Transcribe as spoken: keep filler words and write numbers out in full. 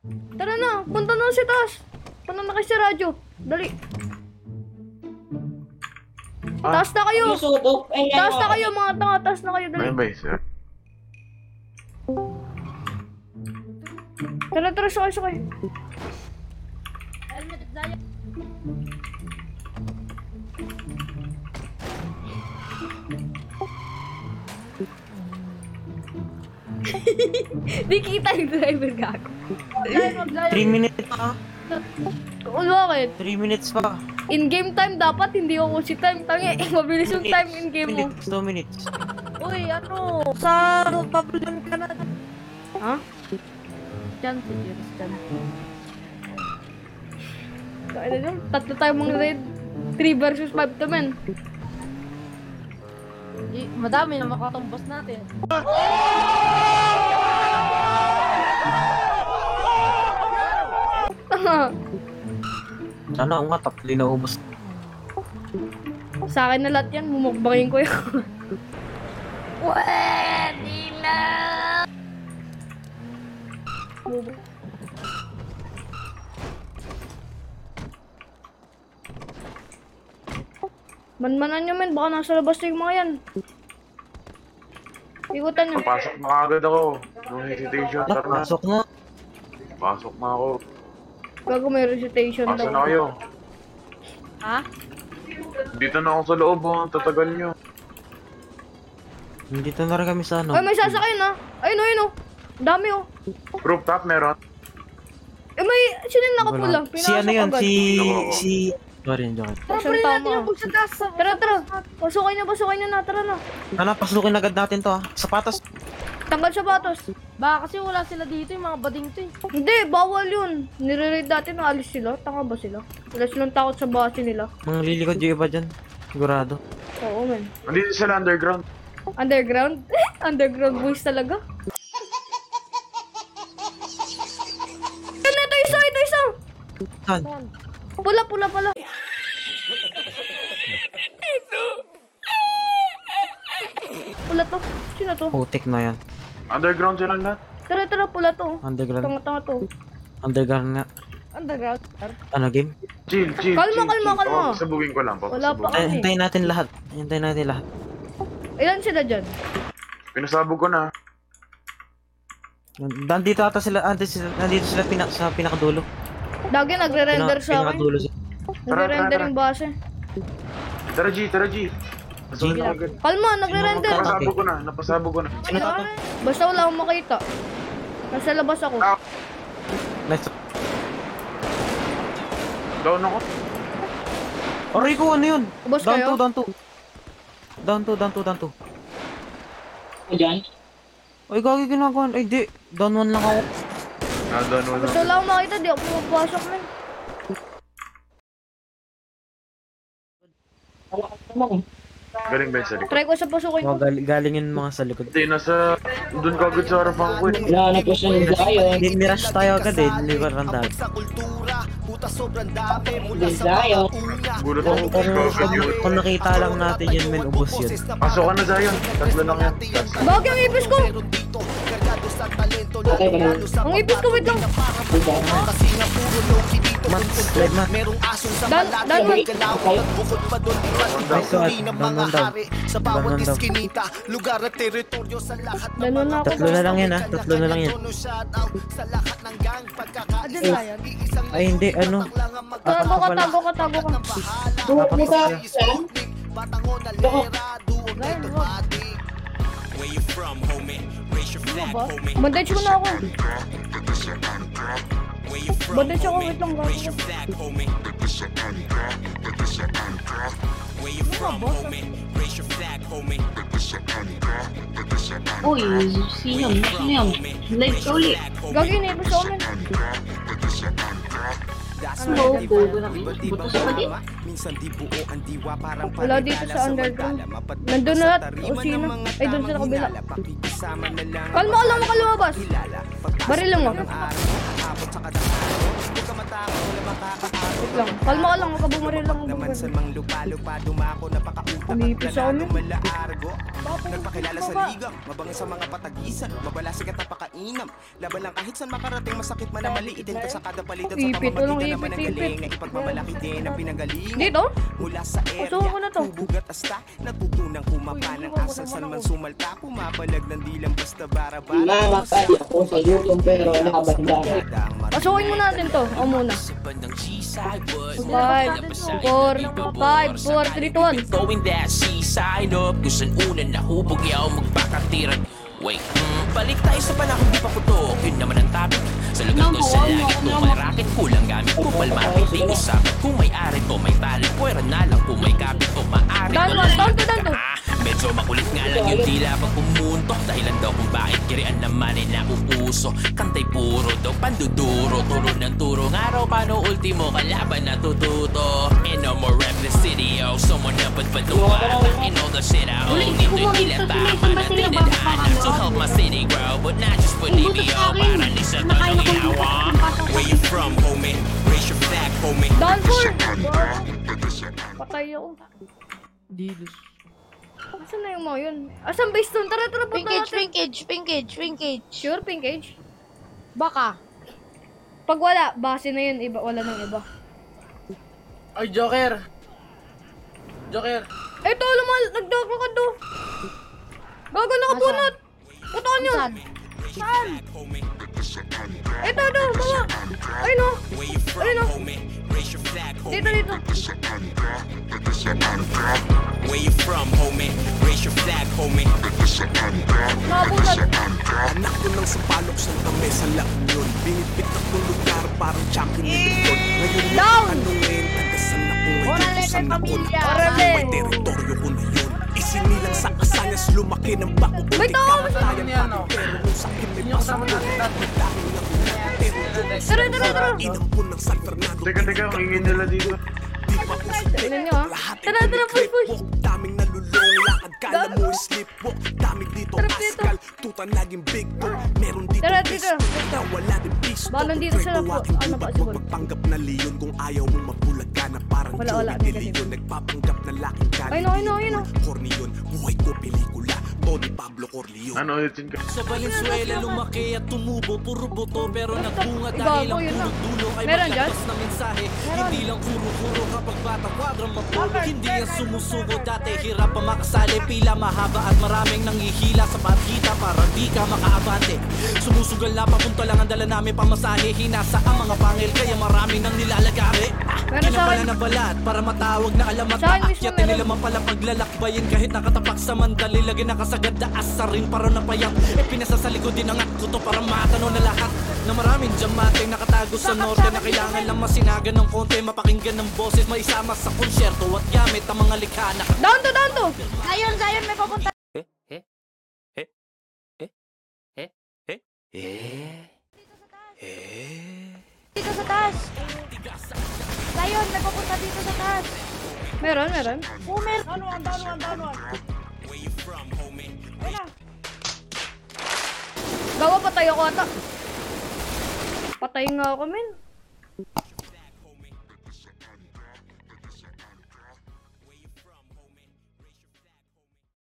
Tara na, punta na si taas. Punta na kayo sa radyo. Dali. Ah. Taas na kayo. Susutok. Ay, Taas na ay, kayo mga tanga. Taas na kayo. Dali. Ayun ba yun, sir? Tara, tara, sakay, sakay. Di kita yung driver gago. three minutes pa. O bakit? three minutes pa. In game time dapat, hindi ako si time. Tangi, mabilis yung time in game mo. minutes, two minutes. Uy, ano? Sa pabulon ka na. Ha? Diyan, siguro. Diyan. Kaya na dyan, tatlo tayo mga raid. three versus five to men. Di- Madami na makatumbos natin. Tanga. Sana ako nga, tatlo na ubos. Sa akin na lahat yan, mumukbangin ko yun. Pwede na! Manmanan nyo men, baka nasa labas na yung mga yan. Ikutan nyo. Papasok na agad ako. No hesitation, Ah, tara na. pasok na. Pasok na ako. Gago may recitation Asa na daw. kayo? Ha? Dito na ako sa loob, oh. Ang tatagal nyo. Nandito na rin kami sa ano. Ay, may sasakyan ha. Ayun o, ayun o. Ang dami o. Rooftop meron. Eh may, sino yung nakapula? Wala. Si ano yun? agad. Si... Oo. Si... Sorry, joke. Action tama. Sa taas. Tara, tara. Pasukin na, pasukin nyo na. Tara na. Ano, pasukin agad natin to ah. Sapatos. Tanggal sapatos. Baka kasi wala sila dito, yung mga bading to eh. Hindi, bawal yun. Nire-raid dati na alis sila. Tanga ba sila? Wala silang takot sa base nila. Mga lilikod yung iba dyan. Sigurado. Oo, men. Andito sila underground. Underground? Underground boys talaga. Ano, ito isa, ito isa. Saan? Pula, pula, pula. Pula to. Sino to? Putik na yan. Underground sila lahat. Tara, tara, pula to. Underground. Tanga-tanga to. Underground nga. Underground. Ano game? Chill, chill, Kalma, chill, kalma, chill. kalma. Papasabugin ko lang, Wala pa. papasabugin. Ay, hintayin natin lahat. Hintayin natin lahat. Ilan sila dyan? Pinasabog ko na. Nandito ata sila, nandito sila, nandito sila pina, sa pinakadulo. Dagi nagre-render Pina- sa akin. Pinakadulo sila. Nagre-render Tara, tara, yung base. Tara G, tara G. Pasabog na agad. Kalma, nagre-render. Napasabog ko na, napasabog ko na. Sino to? Basta wala akong makita. Nasa labas ako. Ah. Nice. Down ako. Aray ko, ano yun? Ubos Down kayo? two, down two. Down two, down two, down two. Diyan. Ay, gagi ginagawa. Ay, di. Down one lang ako. Ah, down wala. Basta wala akong makita, di ako pumapasok na. Galing ba yun sa likod? Try ko sa pasukin ko. Mga gal galingin mga sa likod. Hindi, nasa... Doon ka agad sa harapan ko eh. Wala na po siya ng Zion. Ni Nirush tayo agad eh. Hindi ko randaan. Hindi Zion. Gulat ako. Kung, kung, Ikaw agad kung, yun. kung nakita lang natin yun, men, ubos yun. Pasok ka na Zion. Tatlo lang yan. Bagay ang ipis ko! Okay ba naman? Ang ipis ko, wait lang. Mat, slide mat. Dan, dan, wait. Okay. Nice one. Down one down. Down one down. Ganun na ako. Tatlo na lang yan ah. Tatlo na lang yan. Adyan tayo. Ay, hindi. Ano? Tago ka, tago ka, tago ka. Buka saan? Buka. Bandage ko na ako. Bandage ako, wait lang. Gago. Uy, sino? Sino yun? Live ka uli. Gagi, iniipis ako, men. Ano? Gogo na. Butos pa din. Wala dito sa underground. Nandun na lahat. O sino? Ay, doon sa kabila. Kalma ka lang, makalumabas. Baril lang mo. Wait lang. Kalma ka lang, huwag ka bumaril lang. Naman sa mang lupa-lupa, dumako, napakautak at Umipis sa amin. mala argo. Nagpakilala sa ligang, mabangi sa mga patagisan, mabalasig at napakainam. Laban lang kahit saan makarating, masakit man na maliitin ka sa kada palitan sa Ipit, pamamagitan walang naman ng ipit, galing ipit. na ipagmamalaki din ang pinagalingan. Dito? Mula sa Pasukan ko na area, to. tubugat asta, natutunang kumapa ng asal saan man sumalta, pumapalag ng dilang basta barabara. Mamatay ako sa YouTube pero laban lang. Pasukin mo natin to. O muna. five, four, five, four, three, two, one. Going that seaside up kung saan una nahubog yaw magpakatiran. Wait, mm, balik tayo sa panahon di pa putok. Yun naman ang topic. Sa lugar ko sa langit kung may racket kulang gamit ko palmapit di isa. Kung may ari o may talent pwera na lang kung may kapit o maaari Down ko one, lang. down two, down two. Ah, medyo makulit nga lang yung tila pag pumuntok. Dahilan daw kung bakit kirian naman ay nauuso. Kantay puro daw panduduro. Turo ng turo ng araw paano ultimo kalaban natututo. And no more rap the city oh. Someone na padpaduwa. And all the shit I own. Ulit, Nito'y kumulito tila sila, tama saan ba na sila tinadhana. To bakit help my city grow. But not just for Ibuto D B sa O. akin. Para di sa Nakain tanong ako ng ginawa. pasok. Where you from, homie? Raise your flag, homie. Down four. Patay ako. Dilos. Asan na yung mga yun? Asan base doon? Tara, tara, punta Pinkage, natin. pinkage, pinkage, pinkage. Sure, pinkage? Baka. Pag wala, base na yun. Iba, wala nang iba. Ay, Joker! Joker! Eto, lumal, nagdako ka do. Gago nakabunot. Putokan yun. Saan? Saan? Eto, do, baba. Ay no. Where you from, Ay no. homie? Raise your flag, homie. Dito, dito. Where you from, homie? Raise your flag, homie. Nakabunot. Anak ko ng sapalok sa kami sa La Union. Binibit akong lugar parang champion ng lindon. Ngayon yung Down! tanungin, tagasan ako ngayon, Orale, saan ako pamilya! Orale! May teritoryo ko na yun. Isinilang sa kasanyas, lumaki ng bako. May tao! Kamatayan pa, pero nung sakit may pasapot. Nagdahil na pero Tara, tara, tara. inampun ng San Fernando. Teka, teka, ang ingin nila dito. Di pa usap Tingnan nyo, ah. lahat Tara, ay tara, push, push. walk. Daming nalulong, lakad kala mo sleepwalk. Daming dito Tara, dito. askal, tuta naging big dog. Meron dito Tara, dito. pistol, na wala din pisto. Baka nandito sila po. Aking Ano ba, gubat, siguro? huwag magpanggap na leon. Kung ayaw mong mapulaga na parang Wala, wala, Joey De negative. Leon. Nagpapanggap na laking kali. Ay, no, ay, no, ay, no. Corny yun, buhay ko pelikula. Tony Pablo Corleone. Ano, ulitin ka. Sa Valenzuela lumaki at tumubo. Puro buto pero nagbunga Gago, dahil ang yun na. puro dulo ay Meron dyan? maglakas na mensahe. Hindi lang kuro-kuro kapag bata kwadrang mapulo. Hindi yan sumusugo dati hirap pa makasali. Pila mahaba at maraming nanghihila sa patkita para di ka makaabante. Sumusugal na papunta lang ang dala namin pamasahe. Hinasa ang mga pangil kaya maraming nang nilalagari. Meron sa Pinapala akin. na balat para matawag na alamat. Sa akin mismo Aakyatin meron. nila mapala paglalakbayin kahit nakatapak sa mandali. Lagi nakasagad na asa rin para napayat. E pinasa sa likod din ang ko to para matano na lahat. Na maraming diamante nakatago sa norte na kailangan lang masinagan ng konti. Mapakinggan ng boses maisama sa konsyerto at gamit ang mga likha na Down to, down to. Zion, Zion, may papunta. Eh? Eh? Eh? Eh? Eh? Eh? Eh? Eh? Dito sa taas. Zion, may papunta dito sa taas. Meron, meron. Boomer. Ano, ang dano, ang dano. Where you from, homie? Gawa, patay ako ata. Patay nga ako, men.